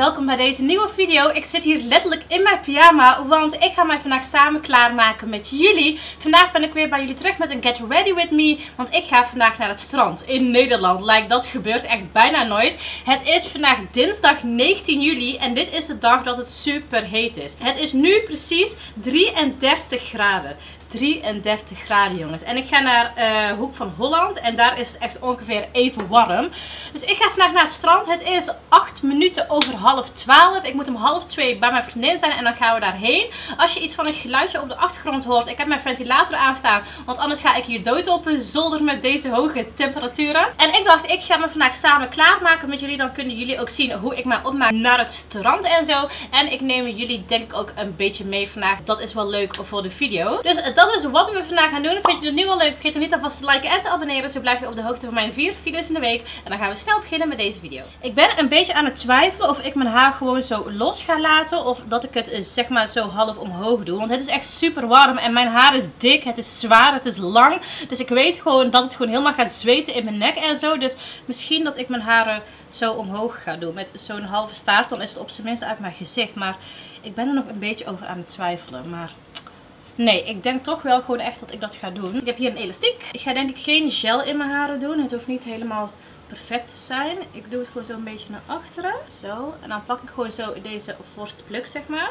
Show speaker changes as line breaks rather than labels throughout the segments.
welkom bij deze nieuwe video. Ik zit hier letterlijk in mijn pyjama, want ik ga mij vandaag samen klaarmaken met jullie. Vandaag ben ik weer bij jullie terug met een Get Ready With Me, want ik ga vandaag naar het strand in Nederland. Dat gebeurt echt bijna nooit. Het is vandaag dinsdag 19 juli en dit is de dag dat het super heet is. Het is nu precies 33 graden. 33 graden, jongens. En ik ga naar Hoek van Holland. En daar is het echt ongeveer even warm. Dus ik ga vandaag naar het strand. Het is 8 minuten over 11:30. Ik moet om 1:30 bij mijn vriendin zijn. En dan gaan we daarheen. Als je iets van een geluidje op de achtergrond hoort. Ik heb mijn ventilator aanstaan. Want anders ga ik hier dood op een zolder met deze hoge temperaturen. En ik dacht, ik ga me vandaag samen klaarmaken met jullie. Dan kunnen jullie ook zien hoe ik mij opmaak naar het strand en zo. En ik neem jullie denk ik ook een beetje mee vandaag. Dat is wel leuk voor de video. Dus dat is wat we vandaag gaan doen. Vind je het nu al leuk? Vergeet dan niet alvast te liken en te abonneren. Zo blijf je op de hoogte van mijn 4 video's in de week. En dan gaan we snel beginnen met deze video. Ik ben een beetje aan het twijfelen of ik mijn haar gewoon zo los ga laten. Of dat ik het zeg maar zo half omhoog doe. Want het is echt super warm. En mijn haar is dik. Het is zwaar. Het is lang. Dus ik weet gewoon dat het gewoon helemaal gaat zweten in mijn nek en zo. Dus misschien dat ik mijn haren zo omhoog ga doen. Met zo'n halve staart. Dan is het op zijn minst uit mijn gezicht. Maar ik ben er nog een beetje over aan het twijfelen. Maar nee, ik denk toch wel gewoon echt dat ik dat ga doen. Ik heb hier een elastiek. Ik ga denk ik geen gel in mijn haren doen. Het hoeft niet helemaal perfect te zijn. Ik doe het gewoon zo een beetje naar achteren. Zo. En dan pak ik gewoon zo deze forced plug, zeg maar.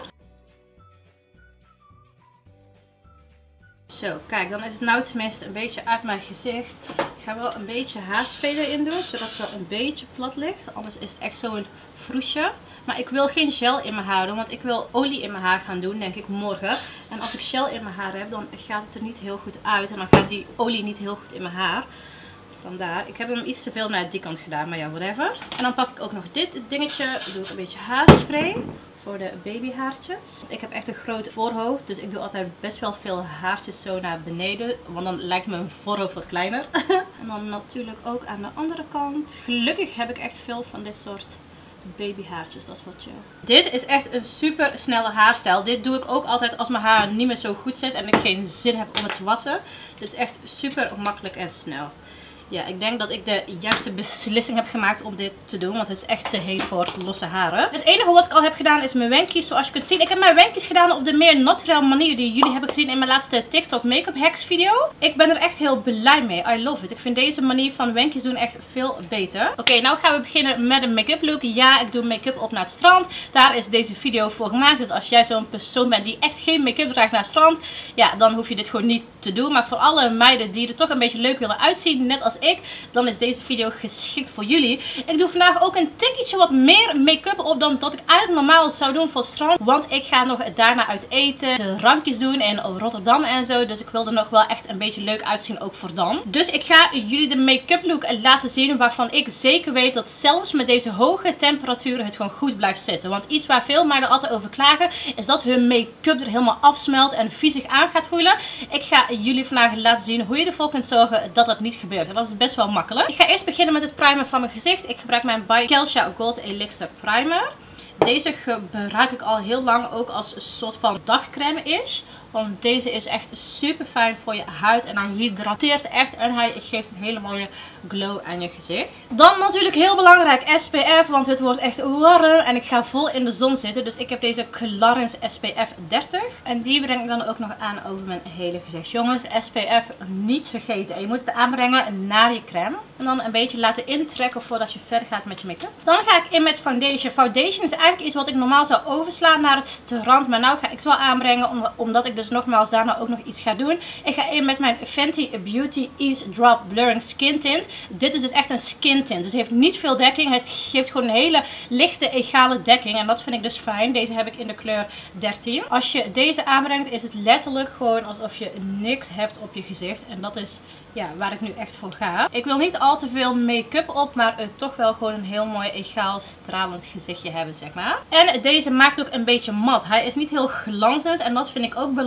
Zo, kijk, dan is het nou tenminste een beetje uit mijn gezicht. Ik ga wel een beetje haarspray erin doen, zodat het wel een beetje plat ligt. Anders is het echt zo'n vroesje. Maar ik wil geen gel in mijn haar doen, want ik wil olie in mijn haar gaan doen, denk ik morgen. En als ik gel in mijn haar heb, dan gaat het er niet heel goed uit. En dan gaat die olie niet heel goed in mijn haar. Vandaar. Ik heb hem iets te veel naar die kant gedaan, maar ja, whatever. En dan pak ik ook nog dit dingetje. Dan doe ik een beetje haarspray voor de babyhaartjes. Ik heb echt een groot voorhoofd, dus ik doe altijd best wel veel haartjes zo naar beneden. Want dan lijkt mijn voorhoofd wat kleiner. En dan natuurlijk ook aan de andere kant. Gelukkig heb ik echt veel van dit soort babyhaartjes, dat is wat je. Dit is echt een super snelle haarstijl. Dit doe ik ook altijd als mijn haar niet meer zo goed zit en ik geen zin heb om het te wassen. Dit is echt super makkelijk en snel. Ja, ik denk dat ik de juiste beslissing heb gemaakt om dit te doen. Want het is echt te heet voor losse haren. Het enige wat ik al heb gedaan is mijn wenkjes. Zoals je kunt zien. Ik heb mijn wenkjes gedaan op de meer naturel manier die jullie hebben gezien in mijn laatste TikTok make-up hacks video. Ik ben er echt heel blij mee. I love it. Ik vind deze manier van wenkjes doen echt veel beter. Oké, nou gaan we beginnen met een make-up look. Ja, ik doe make-up op naar het strand. Daar is deze video voor gemaakt. Dus als jij zo'n persoon bent die echt geen make-up draagt naar het strand. Ja, dan hoef je dit gewoon niet te doen. Maar voor alle meiden die er toch een beetje leuk willen uitzien. Net als ik, dan is deze video geschikt voor jullie. Ik doe vandaag ook een tikkeltje wat meer make-up op dan dat ik eigenlijk normaal zou doen voor het strand. Want ik ga nog daarna uit eten, de drankjes doen in Rotterdam en zo. Dus ik wil er nog wel echt een beetje leuk uitzien ook voor dan. Dus ik ga jullie de make-up look laten zien waarvan ik zeker weet dat zelfs met deze hoge temperaturen het gewoon goed blijft zitten. Want iets waar veel meiden altijd over klagen is dat hun make-up er helemaal afsmelt en viezig aan gaat voelen. Ik ga jullie vandaag laten zien hoe je ervoor kunt zorgen dat dat niet gebeurt. En dat is best wel makkelijk. Ik ga eerst beginnen met het primer van mijn gezicht. Ik gebruik mijn By Kelsha Gold Elixir Primer. Deze gebruik ik al heel lang ook als een soort van dagcreme is. Want deze is echt super fijn voor je huid. En hij hydrateert echt. En hij geeft een hele mooie glow aan je gezicht. Dan natuurlijk heel belangrijk SPF. Want het wordt echt warm. En ik ga vol in de zon zitten. Dus ik heb deze Clarins SPF 30. En die breng ik dan ook nog aan over mijn hele gezicht. Jongens, SPF niet vergeten. En je moet het aanbrengen naar je crème. En dan een beetje laten intrekken voordat je verder gaat met je make-up. Dan ga ik in met foundation. Foundation is eigenlijk iets wat ik normaal zou overslaan naar het strand. Maar nou ga ik het wel aanbrengen omdat ik dus nogmaals daarna ook nog iets ga doen. Ik ga in met mijn Fenty Beauty Ease Drop Blurring Skin Tint. Dit is dus echt een skin tint. Dus het heeft niet veel dekking. Het geeft gewoon een hele lichte, egale dekking. En dat vind ik dus fijn. Deze heb ik in de kleur 13. Als je deze aanbrengt is het letterlijk gewoon alsof je niks hebt op je gezicht. En dat is ja, waar ik nu echt voor ga. Ik wil niet al te veel make-up op, maar toch wel gewoon een heel mooi egaal stralend gezichtje hebben, zeg maar. En deze maakt ook een beetje mat. Hij is niet heel glanzend en dat vind ik ook belangrijk.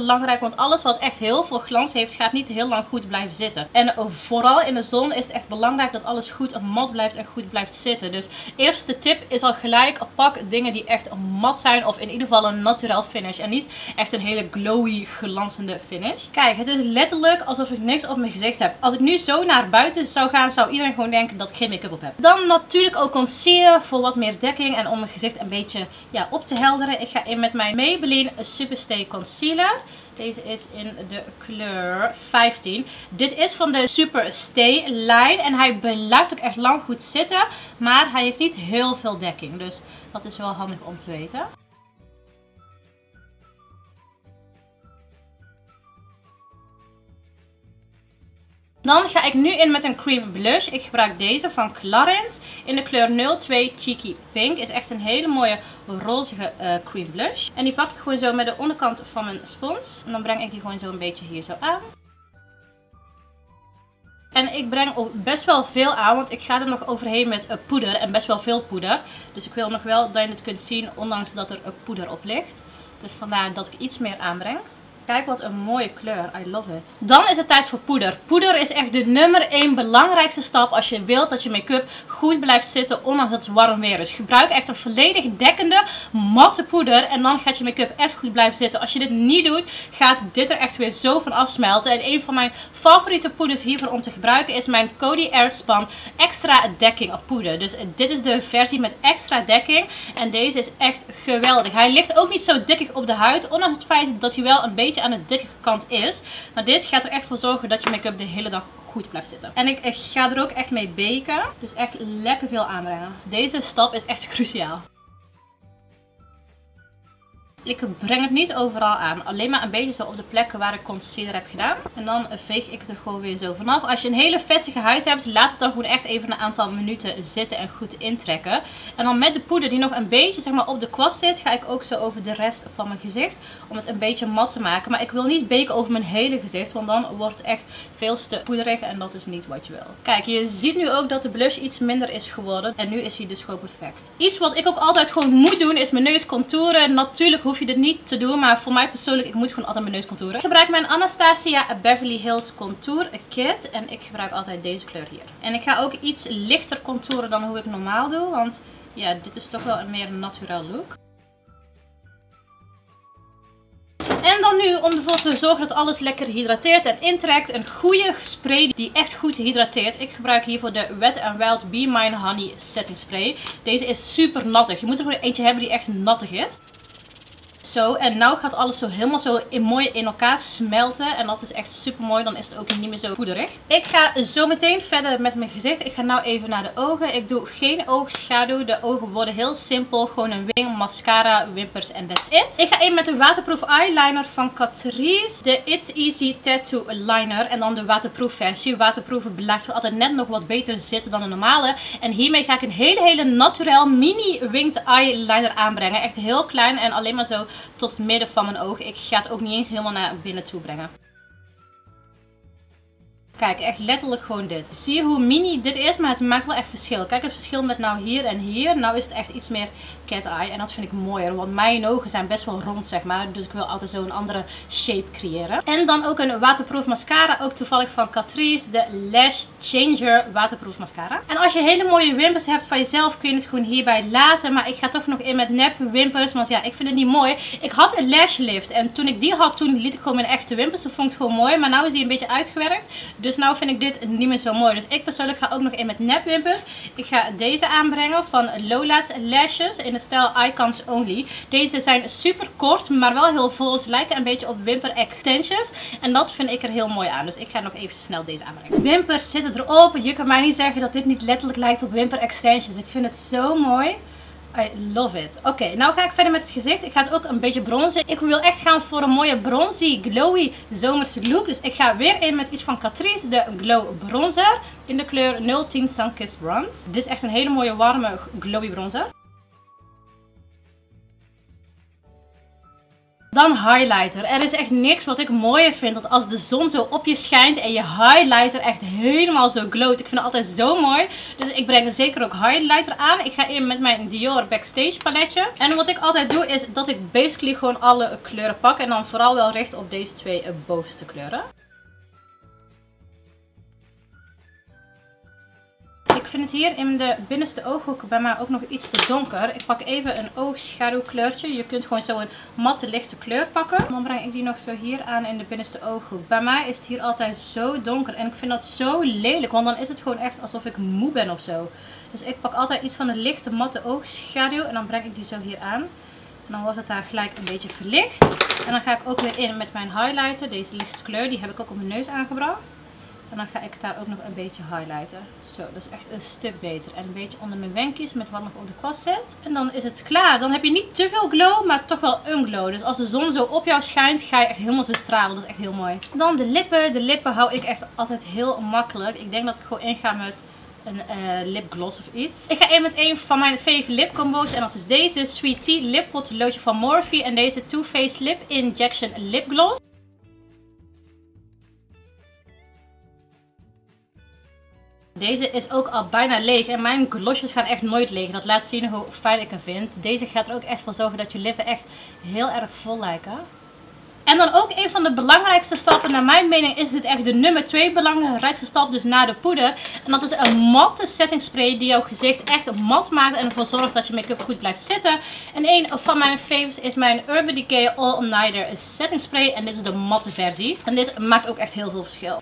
belangrijk, want alles wat echt heel veel glans heeft, gaat niet heel lang goed blijven zitten. En vooral in de zon is het echt belangrijk dat alles goed mat blijft en goed blijft zitten. Dus eerste tip is al gelijk, pak dingen die echt mat zijn of in ieder geval een naturel finish. En niet echt een hele glowy, glanzende finish. Kijk, het is letterlijk alsof ik niks op mijn gezicht heb. Als ik nu zo naar buiten zou gaan, zou iedereen gewoon denken dat ik geen make-up op heb. Dan natuurlijk ook concealer voor wat meer dekking en om mijn gezicht een beetje op te helderen. Ik ga in met mijn Maybelline Superstay Concealer. Deze is in de kleur 15. Dit is van de Superstay lijn. En hij blijft ook echt lang goed zitten. Maar hij heeft niet heel veel dekking. Dus dat is wel handig om te weten. Dan ga ik nu in met een cream blush. Ik gebruik deze van Clarins in de kleur 02 Cheeky Pink. Is echt een hele mooie rozige cream blush. En die pak ik gewoon zo met de onderkant van mijn spons. En dan breng ik die gewoon zo een beetje hier zo aan. En ik breng best wel veel aan, want ik ga er nog overheen met poeder en best wel veel poeder. Dus ik wil nog wel dat je het kunt zien, ondanks dat er poeder op ligt. Dus vandaar dat ik iets meer aanbreng. Kijk wat een mooie kleur. I love it. Dan is het tijd voor poeder. Poeder is echt de nummer 1 belangrijkste stap als je wilt dat je make-up goed blijft zitten ondanks dat het warm weer is. Gebruik echt een volledig dekkende matte poeder en dan gaat je make-up echt goed blijven zitten. Als je dit niet doet, gaat dit er echt weer zo van afsmelten. En een van mijn favoriete poeders hiervoor om te gebruiken is mijn Coty Airspun extra dekking poeder. Dus dit is de versie met extra dekking en deze is echt geweldig. Hij ligt ook niet zo dikkig op de huid, ondanks het feit dat hij wel een beetje aan de dikke kant is. Maar dit gaat er echt voor zorgen dat je make-up de hele dag goed blijft zitten. En ik ga er ook echt mee baken. Dus echt lekker veel aanbrengen. Deze stap is echt cruciaal. Ik breng het niet overal aan. Alleen maar een beetje zo op de plekken waar ik concealer heb gedaan. En dan veeg ik het er gewoon weer zo vanaf. Als je een hele vettige huid hebt, laat het dan gewoon echt even een aantal minuten zitten en goed intrekken. En dan met de poeder die nog een beetje zeg maar op de kwast zit, ga ik ook zo over de rest van mijn gezicht. Om het een beetje mat te maken. Maar ik wil niet baken over mijn hele gezicht, want dan wordt het echt veel te poederig en dat is niet wat je wil. Kijk, je ziet nu ook dat de blush iets minder is geworden. En nu is hij dus gewoon perfect. Iets wat ik ook altijd gewoon moet doen, is mijn neus contouren. Natuurlijk hoef je dit niet te doen, maar voor mij persoonlijk, ik moet gewoon altijd mijn neus contouren. Ik gebruik mijn Anastasia Beverly Hills Contour Kit en ik gebruik altijd deze kleur hier. En ik ga ook iets lichter contouren dan hoe ik normaal doe, want ja, dit is toch wel een meer naturel look. En dan nu, om ervoor te zorgen dat alles lekker hydrateert en intrekt, een goede spray die echt goed hydrateert. Ik gebruik hiervoor de Wet n Wild Be Mine Honey Setting Spray. Deze is super nattig. Je moet er gewoon eentje hebben die echt nattig is. Zo, en nou gaat alles zo helemaal zo mooi in elkaar smelten. En dat is echt super mooi. Dan is het ook niet meer zo poederig. Ik ga zo meteen verder met mijn gezicht. Ik ga nou even naar de ogen. Ik doe geen oogschaduw. De ogen worden heel simpel. Gewoon een wing, mascara, wimpers en that's it. Ik ga even met de waterproof eyeliner van Catrice. De It's Easy Tattoo Liner. En dan de waterproof versie. Waterproof blijft altijd net nog wat beter zitten dan de normale. En hiermee ga ik een hele naturel mini winged eyeliner aanbrengen. Echt heel klein en alleen maar zo tot het midden van mijn oog. Ik ga het ook niet eens helemaal naar binnen toe brengen. Kijk, echt letterlijk gewoon dit. Zie je hoe mini dit is, maar het maakt wel echt verschil. Kijk het verschil met nou hier en hier. Nou is het echt iets meer cat eye en dat vind ik mooier. Want mijn ogen zijn best wel rond, zeg maar. Dus ik wil altijd zo een andere shape creëren. En dan ook een waterproof mascara. Ook toevallig van Catrice. De Lash Changer waterproof mascara. En als je hele mooie wimpers hebt van jezelf, kun je het gewoon hierbij laten. Maar ik ga toch nog in met nep wimpers. Want ja, ik vind het niet mooi. Ik had een lash lift. En toen ik die had, toen liet ik gewoon mijn echte wimpers. Dat vond ik gewoon mooi. Maar nu is die een beetje uitgewerkt. Dus nou vind ik dit niet meer zo mooi. Dus ik persoonlijk ga ook nog in met nepwimpers. Ik ga deze aanbrengen van Lola's Lashes in de stijl Icons Only. Deze zijn super kort, maar wel heel vol. Ze lijken een beetje op wimper extensions. En dat vind ik er heel mooi aan. Dus ik ga nog even snel deze aanbrengen. Wimpers zitten erop. Je kan mij niet zeggen dat dit niet letterlijk lijkt op wimper extensions. Ik vind het zo mooi. I love it. Oké, nou ga ik verder met het gezicht. Ik ga het ook een beetje bronzen. Ik wil echt gaan voor een mooie bronzy, glowy zomerse look. Dus ik ga weer in met iets van Catrice, de Glow Bronzer. In de kleur 010 Sunkissed Bronze. Dit is echt een hele mooie warme glowy bronzer. Dan highlighter. Er is echt niks wat ik mooier vind dan als de zon zo op je schijnt en je highlighter echt helemaal zo glowt. Ik vind het altijd zo mooi. Dus ik breng zeker ook highlighter aan. Ik ga in met mijn Dior Backstage paletje. En wat ik altijd doe is dat ik basically gewoon alle kleuren pak. En dan vooral wel richt op deze twee bovenste kleuren. Ik vind het hier in de binnenste ooghoek bij mij ook nog iets te donker. Ik pak even een oogschaduwkleurtje. Je kunt gewoon zo een matte lichte kleur pakken. Dan breng ik die nog zo hier aan in de binnenste ooghoek. Bij mij is het hier altijd zo donker. En ik vind dat zo lelijk. Want dan is het gewoon echt alsof ik moe ben of zo. Dus ik pak altijd iets van een lichte matte oogschaduw. En dan breng ik die zo hier aan. En dan wordt het daar gelijk een beetje verlicht. En dan ga ik ook weer in met mijn highlighter. Deze lichtste kleur. Die heb ik ook op mijn neus aangebracht. En dan ga ik daar ook nog een beetje highlighten. Zo, dat is echt een stuk beter. En een beetje onder mijn wenkjes met wat nog op de kwast zit. En dan is het klaar. Dan heb je niet te veel glow, maar toch wel een glow. Dus als de zon zo op jou schijnt, ga je echt helemaal zo stralen. Dat is echt heel mooi. Dan de lippen. De lippen hou ik echt altijd heel makkelijk. Ik denk dat ik gewoon inga met een lipgloss of iets. Ik ga in met een van mijn fave lip combo's. En dat is deze Sweet Tea Lip Potloodje van Morphe. En deze Too Faced Lip Injection Lip Gloss. Deze is ook al bijna leeg en mijn glossjes gaan echt nooit leeg. Dat laat zien hoe fijn ik hem vind. Deze gaat er ook echt voor zorgen dat je lippen echt heel erg vol lijken. En dan ook een van de belangrijkste stappen, naar mijn mening is dit echt de nummer 2 belangrijkste stap, dus na de poeder. En dat is een matte setting spray die jouw gezicht echt mat maakt en ervoor zorgt dat je make-up goed blijft zitten. En een van mijn favorites is mijn Urban Decay All Nighter setting spray en dit is de matte versie. En dit maakt ook echt heel veel verschil.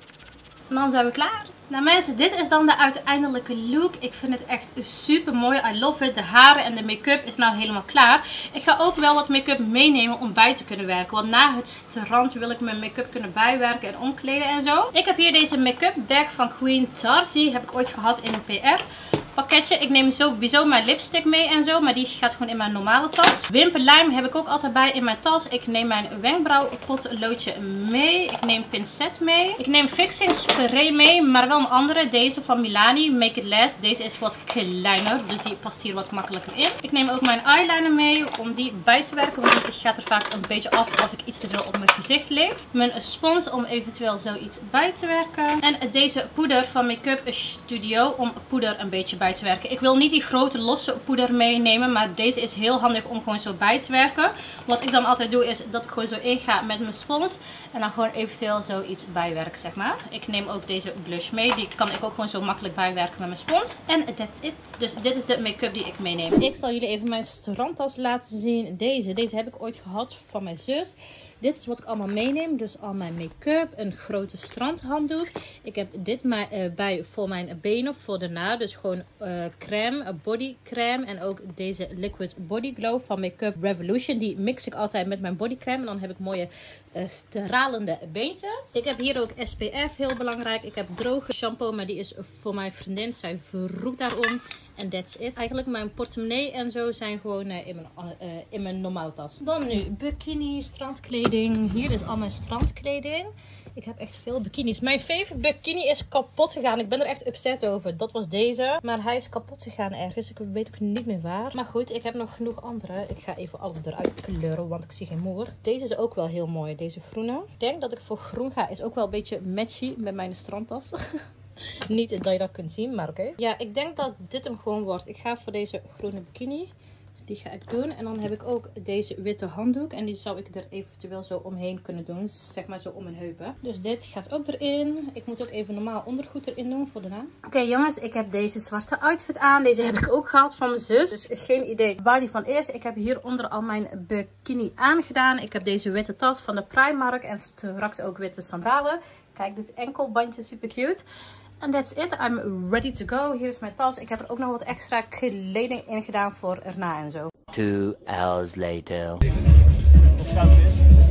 En dan zijn we klaar. Nou mensen, dit is dan de uiteindelijke look. Ik vind het echt super mooi. I love it. De haren en de make-up is nou helemaal klaar. Ik ga ook wel wat make-up meenemen om bij te kunnen werken. Want na het strand wil ik mijn make-up kunnen bijwerken en omkleden en zo. Ik heb hier deze make-up bag van Queen Tarsi. Heb ik ooit gehad in een PR pakketje. Ik neem sowieso mijn lipstick mee en zo. Maar die gaat gewoon in mijn normale tas. Wimperlijm heb ik ook altijd bij in mijn tas. Ik neem mijn wenkbrauwpotloodje mee. Ik neem pincet mee. Ik neem fixing spray mee. Maar wel een andere. Deze van Milani. Make It Last. Deze is wat kleiner. Dus die past hier wat makkelijker in. Ik neem ook mijn eyeliner mee. Om die bij te werken. Want die gaat er vaak een beetje af als ik iets te veel op mijn gezicht leg. Mijn spons om eventueel zoiets bij te werken. En deze poeder van Make-up Studio. Om poeder een beetje bij te werken. Ik wil niet die grote losse poeder meenemen. Maar deze is heel handig om gewoon zo bij te werken. Wat ik dan altijd doe is dat ik gewoon zo inga met mijn spons. En dan gewoon eventueel zoiets bijwerken, zeg maar. Ik neem ook deze blush mee. Die kan ik ook gewoon zo makkelijk bijwerken met mijn spons. En that's it. Dus dit is de make-up die ik meeneem. Ik zal jullie even mijn strandtas laten zien. Deze heb ik ooit gehad van mijn zus. Dit is wat ik allemaal meeneem. Dus al mijn make-up. Een grote strandhanddoek. Ik heb dit bij voor mijn benen. Voor daarna. Dus gewoon crème. Bodycrème. En ook deze Liquid Body Glow van Make-up Revolution. Die mix ik altijd met mijn bodycrème. En dan heb ik mooie stralende beentjes. Ik heb hier ook SPF. Heel belangrijk. Ik heb droge shampoo. Maar die is voor mijn vriendin. Zij vroeg daarom. En that's it. Eigenlijk mijn portemonnee en zo zijn gewoon in mijn normale tas. Dan nu bikini, strandkleding. Hier is al mijn strandkleding. Ik heb echt veel bikinis. Mijn favorite bikini is kapot gegaan. Ik ben er echt upset over. Dat was deze. Maar hij is kapot gegaan ergens. Ik weet ook niet meer waar. Maar goed, ik heb nog genoeg andere. Ik ga even alles eruit kleuren, want ik zie geen moer. Deze is ook wel heel mooi. Deze groene. Ik denk dat ik voor groen ga. Is ook wel een beetje matchy met mijn strandtas. Niet dat je dat kunt zien, maar oké. Ja, ik denk dat dit hem gewoon wordt. Ik ga voor deze groene bikini. Die ga ik doen. En dan heb ik ook deze witte handdoek. En die zou ik er eventueel zo omheen kunnen doen. Zeg maar zo om mijn heupen. Dus dit gaat ook erin. Ik moet ook even normaal ondergoed erin doen voor daarna. Oké, jongens, ik heb deze zwarte outfit aan. Deze heb ik ook gehad van mijn zus. Dus geen idee waar die van is. Ik heb hieronder al mijn bikini aangedaan. Ik heb deze witte tas van de Primark. En straks ook witte sandalen. Kijk, dit enkelbandje, super cute. En that's it. I'm ready to go. Hier is mijn tas. Ik heb er ook nog wat extra kleding in gedaan voor erna en zo.
2 hours later.
Of zout is.